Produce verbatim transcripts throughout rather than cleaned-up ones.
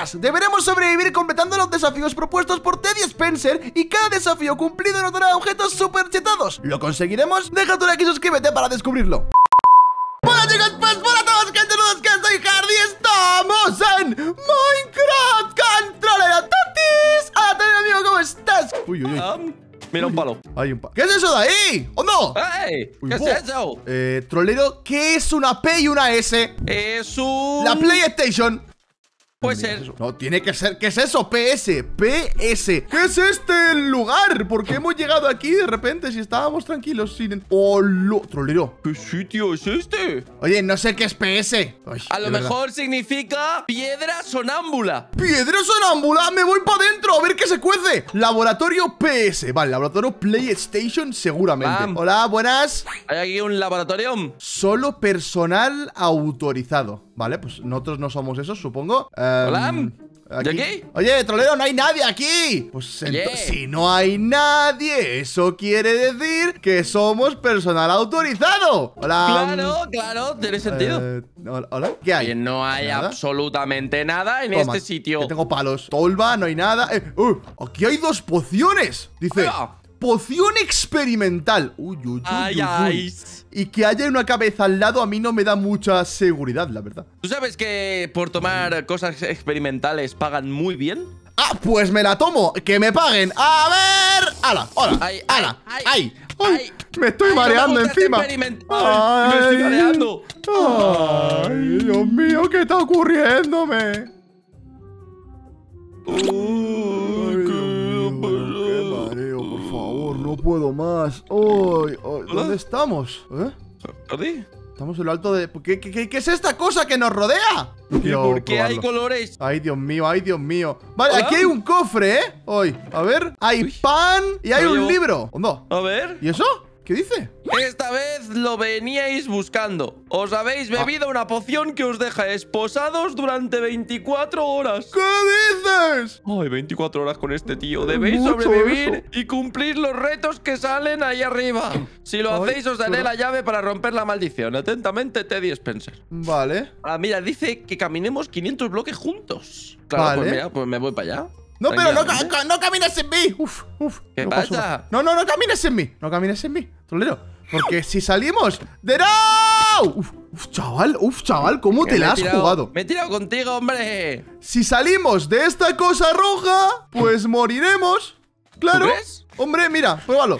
días. Deberemos sobrevivir completando los desafíos propuestos por Teddy Spencer y cada desafío cumplido nos dará objetos super chetados. ¿Lo conseguiremos? Deja tu like y suscríbete para descubrirlo. Hola chicos, pues hola a todos, que saludos, que soy Hardy. Estamos en Minecraft Control Tatis. Hola, Teddy, amigo, ¿cómo estás? Uy, uy, uy. Um, mira un palo. Hay un palo. ¿Qué es eso de ahí? ¿O no? ¡Ey! Uy, ¿Qué bo. es eso? Eh, trolero, ¿qué es una P y una S? Es un... La PlayStation. Puede Mira, ser. eso. No, tiene que ser. ¿Qué es eso? P S. P S. ¿Qué es este lugar? ¿Por qué hemos llegado aquí de repente si estábamos tranquilos sin... ¡Oh, lo... Trolero! ¿Qué sitio es este? Oye, no sé qué es P S. Ay, A lo de verdad. mejor significa piedra sonámbula. ¡Piedra sonámbula! ¡Me voy para adentro! ¡A ver qué se cuece! Laboratorio P S. Vale, laboratorio PlayStation seguramente. Bam. Hola, buenas. Hay aquí un laboratorio. Solo personal autorizado. Vale, pues nosotros no somos esos, supongo. Um, Hola. Aquí. ¿De aquí? Oye, trolero, no hay nadie aquí. Pues Oye. ento- si no hay nadie, eso quiere decir que somos personal autorizado. Hola. Claro, claro, tiene sentido. Eh, hola, hola. ¿Qué hay? Que no hay ¿Nada? absolutamente nada en Toma, este sitio. que tengo palos. Tolva, no hay nada. Eh, uh, aquí hay dos pociones. Dice, Oiga. poción experimental. Uy, uy, uy, Ay, uy, uy. ay. Y que haya una cabeza al lado a mí no me da mucha seguridad, la verdad. ¿Tú sabes que por tomar cosas experimentales pagan muy bien? Ah, pues me la tomo. Que me paguen. A ver. ¡Hala! ¡Hola! Ay, ¡Hala! ay, ¡Ay! ay, ¡Ay! Me estoy Ay, no me mareando gusta este encima. experimental. Me estoy mareando. ¡Ay, Dios mío! ¿Qué está ocurriéndome? Ay, Qué mareo, por favor, no puedo más. Ay, ay, ¿dónde estamos? ¿Eh? ¿Hardy? Estamos en lo alto de... ¿Qué, qué, qué- qué es esta cosa que nos rodea? ¿Y Quiero por qué hay probarlo. colores? Ay, Dios mío, ay, Dios mío. Vale, Hola. aquí hay un cofre, ¿eh? Hoy, a ver. Hay Uy. pan y hay Lo un llevo. libro. ¿Dónde? A ver. ¿Y eso? ¿Qué dice? Esta vez lo veníais buscando. Os habéis bebido una poción que os deja esposados durante veinticuatro horas. ¿Qué dices? Ay, veinticuatro horas con este tío. Debéis Mucho sobrevivir y cumplir los retos que salen ahí arriba. Si lo Ay, hacéis, os daré pero- la llave para romper la maldición. Atentamente, Teddy Spencer. Vale. Ah, mira, dice que caminemos quinientos bloques juntos. Claro, Vale. pues mira, pues me voy para allá. No, pero no, Tranquilamente. ca- ca- no camines en mí. Uf, uf. ¿Qué no paso pasa? más. No, no, no camines en mí. No camines en mí, trolero. Porque si salimos de no. Uf, uf, chaval, uf, chaval, ¿cómo Que te me la he has tirado- jugado? Me he tirado contigo, hombre. Si salimos de esta cosa roja, pues moriremos. Claro. ¿Tú crees? Hombre, mira, pruébalo.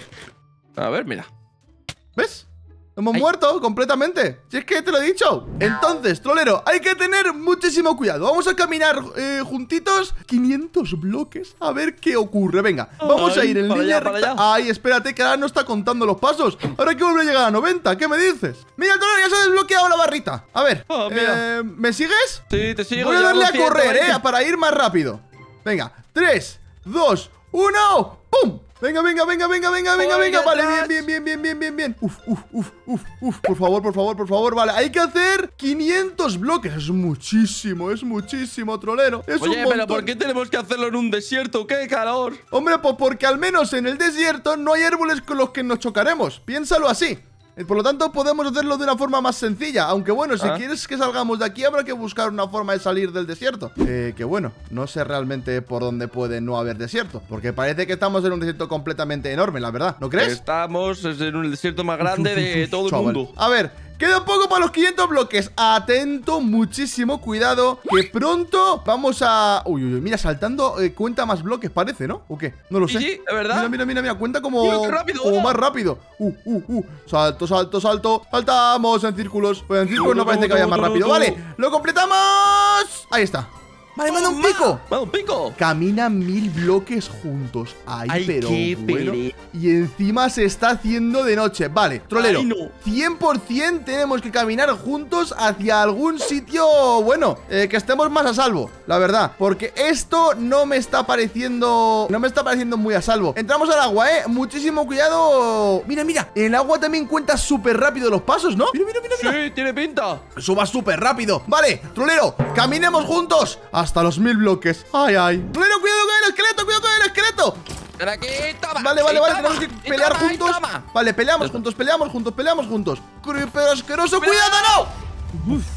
A ver, mira. ¿Ves? Hemos Ay. muerto completamente. Si es que te lo he dicho. Entonces, trolero, hay que tener muchísimo cuidado. Vamos a caminar eh, juntitos quinientos bloques a ver qué ocurre. Venga, vamos a Ay, ir en para línea allá, para recta. allá. Ay, espérate, que ahora no está contando los pasos. Ahora hay que volver a llegar a noventa. ¿Qué me dices? Mira, trolero, ya se ha desbloqueado la barrita. A ver, Ah, mira. eh, ¿me sigues? Sí, te sigo. Voy a darle a llevamos correr, ciento veinte. eh, para ir más rápido. Venga, tres, dos, uno, ¡pum! Venga, venga, venga, venga, venga, venga, Voy venga. Vale, detrás. bien, bien, bien, bien, bien, bien, bien. Uf, uf, uf, uf, uf. Por favor, por favor, por favor. Vale, hay que hacer quinientos bloques. Es muchísimo, es muchísimo, trolero. Es un Oye, montón. pero ¿por qué tenemos que hacerlo en un desierto? ¡Qué calor! Hombre, pues porque al menos en el desierto no hay árboles con los que nos chocaremos. Piénsalo así. Eh, Por lo tanto, podemos hacerlo de una forma más sencilla. Aunque bueno, si Ah. quieres que salgamos de aquí, habrá que buscar una forma de salir del desierto. Eh, que bueno, no sé realmente por dónde puede no haber desierto. Porque parece que estamos en un desierto completamente enorme, la verdad. ¿No crees? Estamos en el desierto más grande de todo el Chaval. mundo. A ver, queda poco para los quinientos bloques. Atento, muchísimo cuidado. Que pronto vamos a... Uy, uy, uy, mira, saltando eh, cuenta más bloques, parece, ¿no? ¿O qué? No lo Sí, sé. sí, es verdad. Mira, mira, mira, mira, cuenta como, Mira, qué rápido como va. más rápido. Uh, uh, uh. Salto, salto, salto. Saltamos en círculos. Pues en círculos no parece que vaya más rápido. Vale, lo completamos. Ahí está. Vale, manda un pico. ¡Manda un pico! Camina mil bloques juntos. Ay, Ay, pero qué bueno. pere- Y encima se está haciendo de noche. Vale, trolero. Ay, no. cien por cien tenemos que caminar juntos hacia algún sitio, bueno, eh, que estemos más a salvo, la verdad. Porque esto no me está pareciendo... No me está pareciendo muy a salvo. Entramos al agua, eh. Muchísimo cuidado. Mira, mira. En el agua también cuenta súper rápido los pasos, ¿no? Mira, mira, mira, mira. Sí, tiene pinta. Eso va súper rápido. Vale, trolero, caminemos juntos hasta los mil bloques. Ay, ay. Trolero, cuidado con el esqueleto, cuidado con el esqueleto. Ven aquí, toma. Vale, vale, y vale, toma, tenemos que y pelear toma, y juntos. toma. Vale, peleamos juntos, peleamos juntos, peleamos juntos. Creeper asqueroso, cuidado, no. Uf.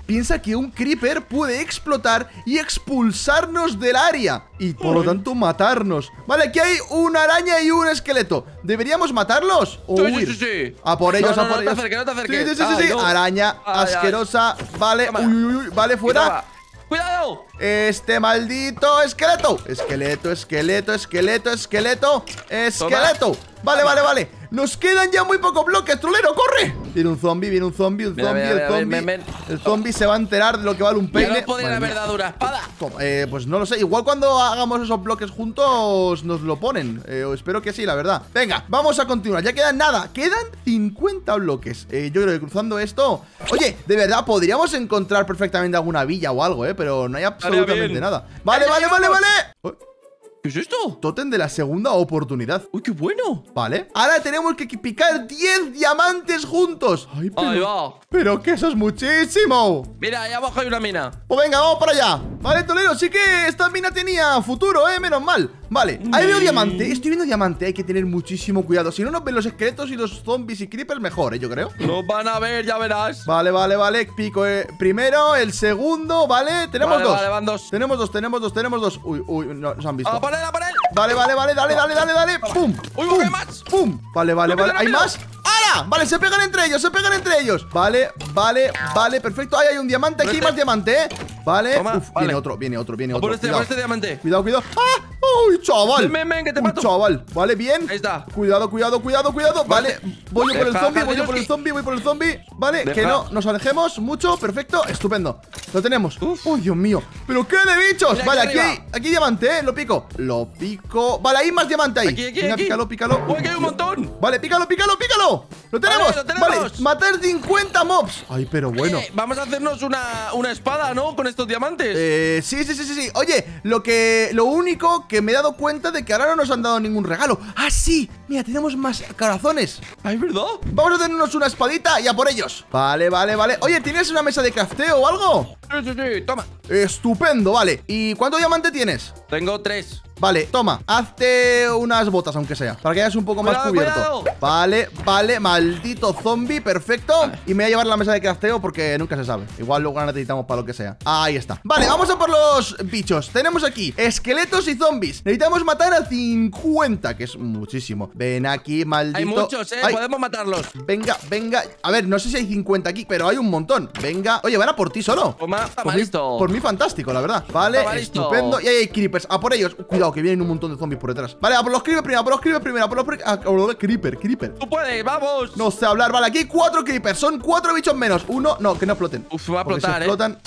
piensa que un creeper puede explotar y expulsarnos del área y por lo tanto matarnos. Vale, aquí hay una araña y un esqueleto. ¿Deberíamos matarlos o Sí, huir? sí, sí, sí. A por ellos, No, a no, por no te ellos. acerques, no te acerques. Sí, sí, sí, sí, Ay, sí. no. Araña Ay, ay. asquerosa. Vale, Toma. uy, uy, uy, vale, fuera. Toma. ¡Cuidado! Este maldito esqueleto. Esqueleto, esqueleto, esqueleto, esqueleto, esqueleto. Vale, vale, vale. Nos quedan ya muy pocos bloques, trolero, corre. Viene un zombie, viene un zombie, un Mira, zombie, mira, el mira, zombie. ven, ven, ven. El zombie se va a enterar de lo que vale un Ya peine. no podrían Madre haber mía. dado una espada. Toma, eh, pues no lo sé. Igual cuando hagamos esos bloques juntos nos lo ponen. Eh, o espero que sí, la verdad. Venga, vamos a continuar. Ya quedan nada. Quedan cincuenta bloques. Eh, yo creo que cruzando esto... Oye, de verdad, podríamos encontrar perfectamente alguna villa o algo, ¿eh? Pero no hay absolutamente bien. nada. Vale, ¡Ya vale, vale, llegamos! vale. Oh, ¿Qué es esto? tótem de la segunda oportunidad. ¡Uy, qué bueno! Vale. Ahora tenemos que picar diez diamantes juntos. Ay, pero... Ahí va. Pero que eso es muchísimo. Mira, ahí abajo hay una mina. Pues venga, vamos para allá. Vale, Tolero, sí que esta mina tenía futuro, eh, menos mal. Vale, ahí veo Mm. diamante. Estoy viendo diamante, hay que tener muchísimo cuidado. Si no nos ven los esqueletos y los zombies y creepers, mejor, eh, yo creo. Nos van a ver, ya verás. Vale, vale, vale. Pico eh, primero, el segundo, vale. Tenemos Vale, dos. vale, van dos. Tenemos dos, tenemos dos, tenemos dos. Uy, uy, no, nos han visto. ¡A por él, a por él! Vale, vale, vale, dale, dale, dale, dale. ¡Pum! Uy, ¡Pum! ¿qué más? ¡Pum! Vale, vale, Rápido, vale. ¿Hay rápido. más? ¡Ahora! Vale, se pegan entre ellos, se pegan entre ellos. Vale, vale, vale, perfecto. Ahí hay un diamante, aquí hay más diamante, ¿eh? Vale. Toma, Uf, vale. viene otro, viene otro, viene A otro. por este, a Cuidado. por este diamante. Cuidado, cuidado. ¡Ah! ¡Uy, chaval! Ven, ven, ven, que te Uy, mato. chaval. Vale, bien. Ahí está. Cuidado, cuidado, cuidado, cuidado. Vale, voy yo por el Deja, zombie, voy yo deja, por el deja. zombie, voy por el zombie. Vale, Deja. que no nos alejemos mucho. Perfecto, estupendo. Lo tenemos. Uf. ¡Uy, Dios mío! ¿Pero qué de bichos? Mira, Vale, aquí aquí hay, arriba. aquí hay diamante, ¿eh? Lo pico. Lo pico. Vale, hay más diamante ahí. Aquí, aquí, Venga, aquí. pícalo, pícalo. Uy, aquí hay un montón. Vale, pícalo, pícalo, pícalo. ¡Lo tenemos! lo tenemos. Vale, matar cincuenta mobs. Ay, pero bueno. Eh, vamos a hacernos una, una espada, ¿no? Con estos diamantes. Eh, sí, sí, sí, sí, sí. Oye, lo que. Lo único que me he dado cuenta de que ahora no nos han dado ningún regalo. ¡Ah, sí! Mira, tenemos más corazones. Ay, ¿verdad? Vamos a hacernos una espadita y a por ellos. Vale, vale, vale. Oye, ¿tienes una mesa de crafteo o algo? Sí, sí, sí, toma. Estupendo, vale. ¿Y cuánto diamante tienes? Tengo tres. Vale, toma, hazte unas botas aunque sea, para que hayas un poco más Cuidado, cubierto. cuidado. Vale, vale, maldito zombie, perfecto. Y me voy a llevar la mesa de crafteo porque nunca se sabe. Igual luego la necesitamos para lo que sea. Ahí está. Vale, vamos a por los bichos. Tenemos aquí esqueletos y zombies. Necesitamos matar a cincuenta, que es muchísimo. Ven aquí, maldito. Hay muchos, ¿eh? Ay, Podemos matarlos. venga, venga. A ver, no sé si hay cincuenta aquí, pero hay un montón. Venga. Oye, van a por ti solo. Toma, Por toma, mí, listo. por mí fantástico, la verdad. Vale, Toma, listo. estupendo. Y ahí hay creepers. A por ellos. Cuidado, que vienen un montón de zombies por detrás. Vale, a por los creepers primero, a por los creepers primero, a por los pre- a por los creeper, creeper. Tú puedes, vamos. No sé hablar. Vale, aquí hay cuatro creepers. Son cuatro bichos menos. Uno, no, que no exploten. Uf, va a Porque si explotar, ¿eh? explotan.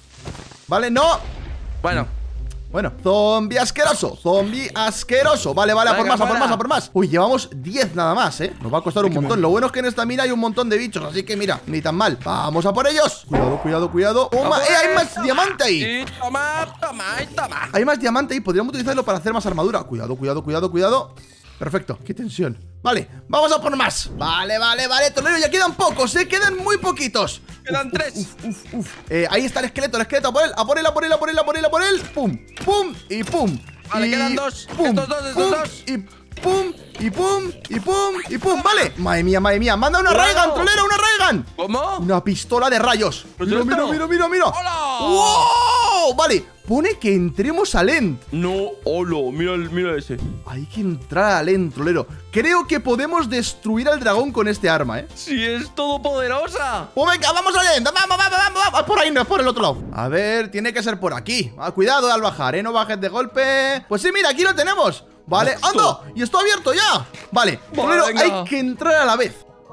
Vale, no. Bueno, Bueno, zombie asqueroso, zombie asqueroso. Vale, vale, a por Venga, más, a por fuera. más, a por más. Uy, llevamos diez nada más, ¿eh? Nos va a costar un montón. Lo bueno es que en esta mina hay un montón de bichos, así que mira, ni tan mal. Vamos a por ellos. Cuidado, cuidado, cuidado. Toma. A por ¡Eh, hay él. más diamante ahí! sí, toma, toma y toma. Hay más diamante ahí, podríamos utilizarlo para hacer más armadura. Cuidado, cuidado, cuidado, cuidado. Perfecto, qué tensión. Vale, vamos a por más. Vale, vale, vale, Tolero, ya quedan pocos, ¿eh? Quedan muy poquitos. Quedan Uf, tres. Uf, uf, uf. Eh, ahí está el esqueleto, el esqueleto, a por él, a por él, a por él, a por él, a por él, a por él. Pum, pum y pum. Vale, Y quedan dos. Pum, Estos dos, estos pum, dos. Y pum, y pum, y pum, y pum. Vale. Madre mía, madre mía. Manda una Cuidado. Raygun, Trolero, una Raygun. ¿Cómo? Una pistola de rayos. ¿Pero Mira, esto? mira, mira, mira, mira. ¡Hola! ¡Wow! Vale, pone que entremos al end. No, holo, mira, el- mira ese. Hay que entrar al end, Trolero. Creo que podemos destruir al dragón con este arma, ¿eh? Si es todopoderosa. Pues venga, vamos al end. Vamos, vamos, vamos, vamos. Por ahí, no es por el otro lado. A ver, tiene que ser por aquí. Ah, cuidado al bajar, ¿eh? No bajes de golpe. Pues sí, mira, aquí lo tenemos. Vale, Esto. ¡anda! Y está abierto ya. Vale, Vale, Trolero, venga. hay que entrar a la vez.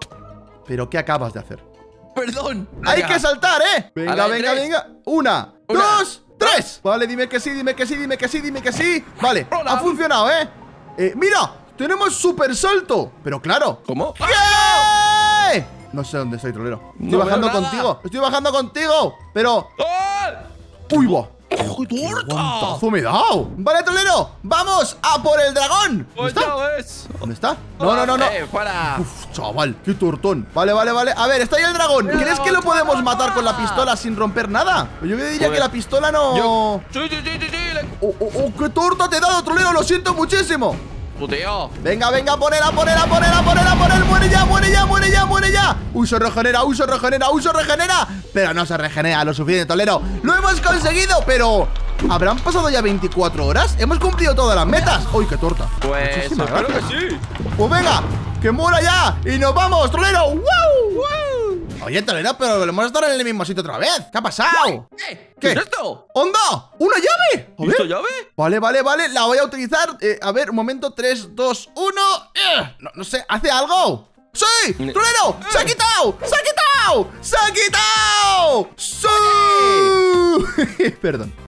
¿Pero qué acabas de hacer? Perdón. Hay Venga. que saltar, ¿eh? Venga, A ver, venga, tres. venga. Una, Una. dos, tres. Vale, dime que sí, dime que sí, dime que sí, dime que sí. Vale, Hola. ha funcionado, ¿eh? Eh, mira, tenemos super salto. Pero claro. ¿Cómo? ¿Qué? No sé dónde estoy, Trolero. Estoy No veo bajando nada. contigo. Estoy bajando contigo. Pero. ¡Ah! ¡Uy, va! ¡Qué torta! ¡Guantazo me he dado! Vale, Trolero, vamos a por el dragón. ¿Dónde Pues está? ya ves. ¿Dónde está? No, no, no, no. Eh, fuera. Uf, chaval, qué tortón. Vale, vale, vale. A ver, está ahí el dragón. Mira, ¿Crees que lo dragón, podemos toma, matar con la toma. pistola sin romper nada? Yo diría Pues, que la pistola no. Yo- Sí, sí, sí, sí, sí. le- ¡Oh, oh, oh! ¡Qué torta te he dado, Trolero! ¡Lo siento muchísimo! Tu tío. Venga, venga, por él, a por él, a por él, a por él, a por él. ¡Muere ya, muere ya, muere ya, muere ya! ¡Uy, se regenera, uy, se regenera, uy, se regenera! pero no se regenera lo suficiente, Tolero. ¡Lo hemos conseguido! Pero... ¿habrán pasado ya veinticuatro horas? Hemos cumplido todas las metas. ¡Uy, qué torta! Pues Muchísimas espero que gracias. sí. Pues venga, que muera ya. Y nos vamos, Tolero. ¡Wow! ¡Wow! Oye, Tolero, pero volvemos a estar en el mismo sitio otra vez. ¿Qué ha pasado? ¿Qué? ¿Qué es esto? ¡Onda! ¡Una llave! A ¿Y esta ver. llave? Vale, vale, vale, la voy a utilizar. eh, A ver, un momento, tres, dos, uno. eh, no, no sé, ¿hace algo? ¡Sí! ¡Tolero! ¡Se ha quitado! ¡Se ha quitado! ¡Se ha quitado! ¡Sí! Perdón.